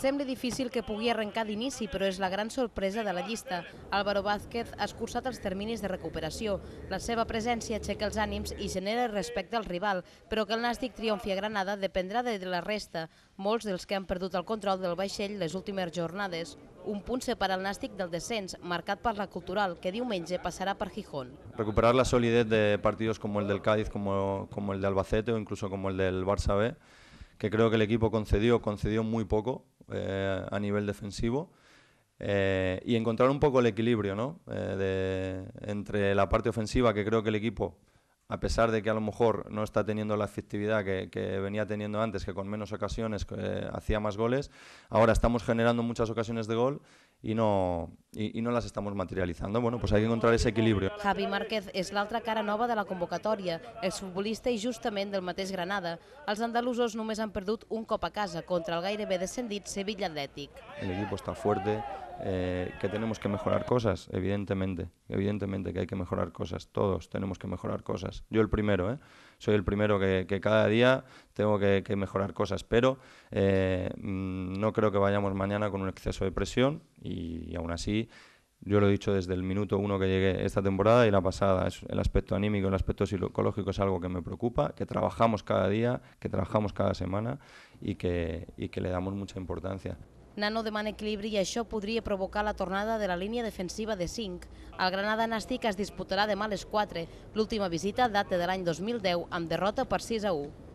Sembla difícil que pugui arrencar d'inici, però és la gran sorpresa de la llista. Álvaro Vázquez ha escurçat els terminis de recuperació. La seva presència aixeca els ànims i genera respecte al rival, però que el Nàstic triomfi a Granada dependrà de la resta, molts dels que han perdut el control del vaixell les últimes jornades. Un punt separa el Nàstic del descens, marcat per la Cultural, que diumenge passarà per Gijón. Recuperar la solidez de partidos como el del Cádiz, como el de Albacete o incluso como el del Barça B, que creo que el equipo concedió muy poco a nivel defensivo, y encontrar un poco el equilibrio, ¿no? Entre la parte ofensiva, que creo que el equipo, a pesar de que a lo mejor no está teniendo la efectividad que venía teniendo antes, que con menos ocasiones hacía más goles, ahora estamos generando muchas ocasiones de gol y no las estamos materializando. Bueno, pues hay que encontrar ese equilibrio. Javi Márquez és l'altra cara nova de la convocatòria, exfutbolista i justament del mateix Granada. Els andalusos només han perdut un cop a casa contra el gairebé descendit Sevilla Athletic. El equipo está fuerte, que tenemos que mejorar cosas, evidentemente que hay que mejorar cosas, todos tenemos que mejorar cosas. Yo el primero, soy el primero que cada día tengo que mejorar cosas, pero no creo que vayamos mañana con un exceso de presión y aún así, yo lo he dicho desde el minuto 1 que llegué esta temporada y la pasada, el aspecto anímico, el aspecto psicológico es algo que me preocupa, que trabajamos cada día, que trabajamos cada semana y que le damos mucha importancia. Nano demana equilibri i això podria provocar la tornada de la línia defensiva de 5. El Granada Nàstic es disputarà demà a les 4. L'última visita data de l'any 2010 amb derrota per 6-1.